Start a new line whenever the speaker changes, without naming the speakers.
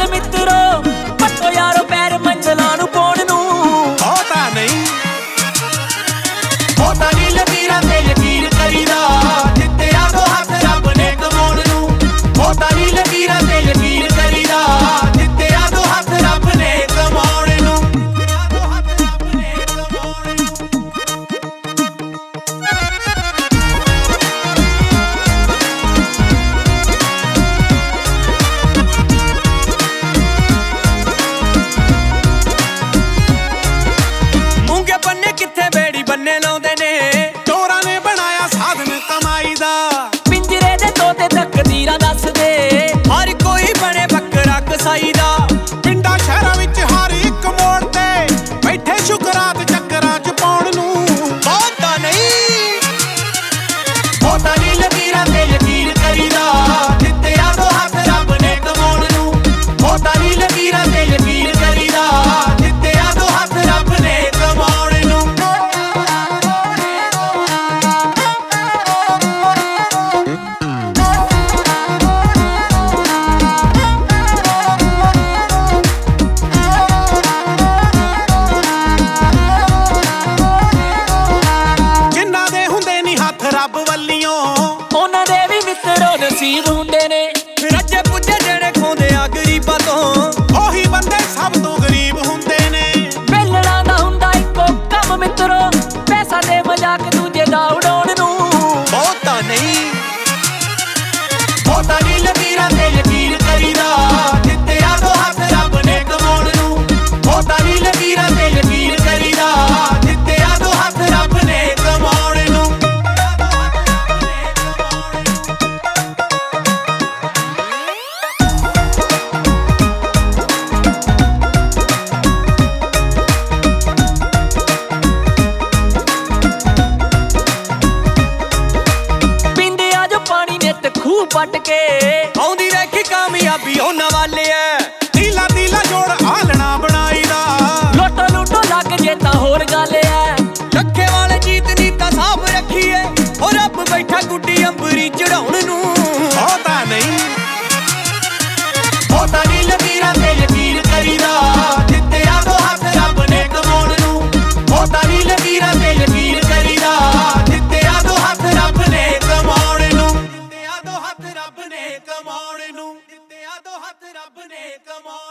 मित्रो पट्टो यारो पैर मंजिलां नूं पाउण नूं
होता नहीं लकीरां ते यकीन करीदा जित्तिया दो हथ रब ने कमाउण नूं होता नहीं लकीरां ते यकीन करीदा जित्तिया दो हथ रब ने कमाउण नूं मूंगे बन्ने किथे बेड़ी बन्ने लाउंदे ने चोरां ने बनाया साधन कमाई दा
पिंजरे दे तोते तकदीरां दस दे
हर कोई बने बकरा कसाई दा पिंडां शहरां विच हर इक मोड़ ते बैठे शुकरात चक्करां च पाउण नूं होता नहीं लकीरां ते यकीन करीदा जित्तिया दो हथ रब ने कमाउण नूं होता नहीं लकीरां ते यकीन करीदा जित्तिया दो हथ रब ने कमाउण नूं जिन्हां दे हुंदे नी हथ रब वल्लियों
उन्हां दे भी मित्रो नसीब हुंदे ने
रज्जे पुज्जे जेड़े खोंदे आ गरीबां तो ओही बंदे सब तो गरीब हुंदे ने
वेलणा दा हुंदा इक्को कम मित्रो पैसा दे मजाक दूजे दा उड़ाउण नूं
होता नहीं लकीरां ते यकीन करीदा जित्तिया दो हथ रब ने कमाउण नूं होता नहीं लकीरां ते यकीन करीदा जित्तिया दो हथ रब ने कमाउण नूं
पींदे आ जो पानी नित खूह पट के
आउंदी वेखी कामयाबी उन्हां वाले ऐ तीला तीला जोड़ आलना बनाई दा
लोटो लूटो लग जे तां होर गल ऐ
रखे वाले जीत नीता साफ रखिए और रब बैठा गुड्डी अंबरी चढ़ाउण नूं होता नहीं लकीरां ते यकीन करीदा जित्तिया दो हथ रब ने कमाउण नूं होता नहीं लकीरां ते यकीन करीदा जित्तिया दो हथ रब ने कमाउण नूं जित्तिया दो हथ रब ने कमाउण नूं जित्तिया दो हथ रब ने कमाउण